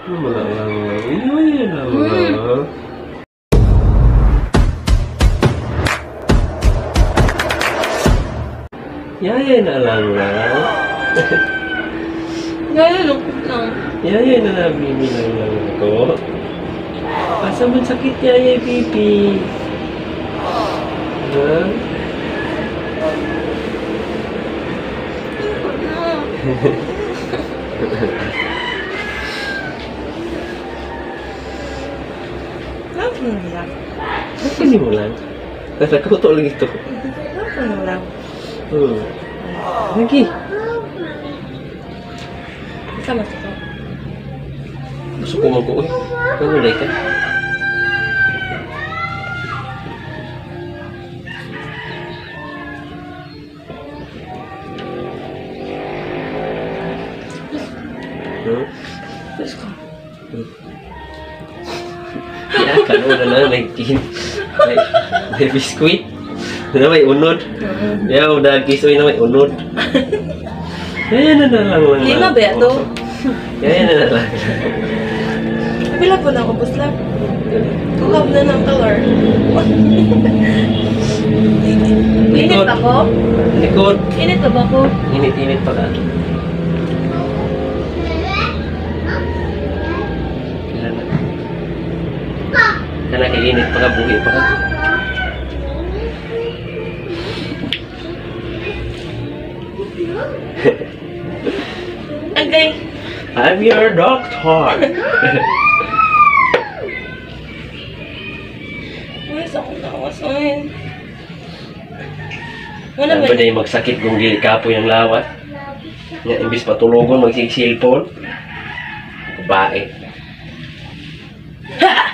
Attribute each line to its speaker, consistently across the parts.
Speaker 1: Yaya na lang lang.
Speaker 2: Yaya, lungkot lang.
Speaker 1: Yaya na lang, Bibi lang lang ako. Asa man sakit yaya, Bibi? Ha?
Speaker 2: Love mo lang.
Speaker 1: Hindi mo lang. Nakakuto lang ito.
Speaker 2: Love mo lang.
Speaker 1: Lagi.
Speaker 2: Sama sa ko.
Speaker 1: Gusto ko mag-uwi. Nangulay ka.
Speaker 2: Let's go.
Speaker 1: Ya, kalau udah may biskuit. Na may unod. Ya, udah gisoy na may unod. Yan na lang lang.
Speaker 2: Lima ba ito?
Speaker 1: Yan na lang.
Speaker 2: Pila po na ubos lang. Tuhab na ng color. Init pa ko?
Speaker 1: Likod.
Speaker 2: Init pa ba ko?
Speaker 1: Init-init pa ka. Kana kainit pa ka, buhi pa ka.
Speaker 2: Okay.
Speaker 1: I'm your doctor.
Speaker 2: Uy, sakit na ako sa akin. Wala
Speaker 1: Ano
Speaker 2: ba?
Speaker 1: ba na yung magsakit kung gili kapo yung lawat? Nga, imbis patulugon, magsisilpon. Babae.
Speaker 2: Ha!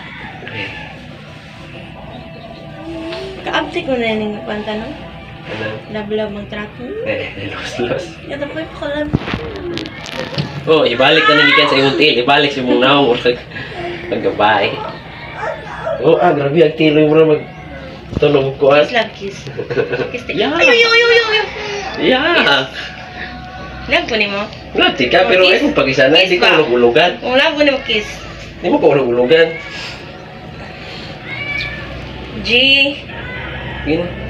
Speaker 2: Ka-update ko na yung kwanta, no?
Speaker 1: Ano?
Speaker 2: Love-love ang tracking.
Speaker 1: Los.
Speaker 2: Ito po yung pakalam.
Speaker 1: Oh, ibalik na nagikan sa imong tail. Ibalik sa imong naong magbabae. Oh, grabe ang tilo mo na magtunog ko.
Speaker 2: Kiss love, kiss. Kiss tayo.
Speaker 1: Yeah.
Speaker 2: Ay.
Speaker 1: Yeah.
Speaker 2: Love po ni mo.
Speaker 1: Lati ka, pero ay kung pag-isa na, hindi ka ulog-ulugan.
Speaker 2: Kung love po ni mo, kiss.
Speaker 1: Hindi mo ka ulog-ulugan.
Speaker 2: G.
Speaker 1: Yun.